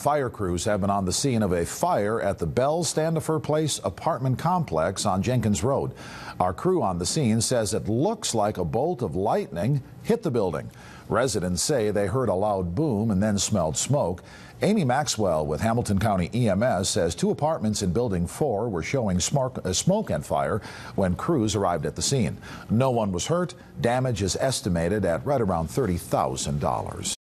Fire crews have been on the scene of a fire at the Standifer Place Apartment Complex on Jenkins Road. Our crew on the scene says it looks like a bolt of lightning hit the building. Residents say they heard a loud boom and then smelled smoke. Amy Maxwell with Hamilton County EMS says 2 apartments in Building 4 were showing smoke and fire when crews arrived at the scene. No one was hurt. Damage is estimated at right around $30,000.